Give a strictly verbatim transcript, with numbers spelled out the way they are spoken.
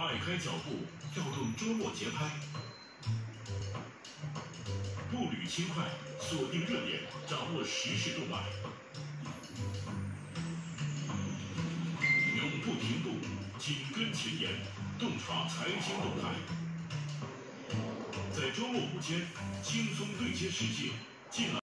迈开脚步，要动周末节拍，步履轻快，锁定热点，掌握时事动脉，永不停步，紧跟前沿，洞察财经动态，在周末午间轻松对接世界，尽览。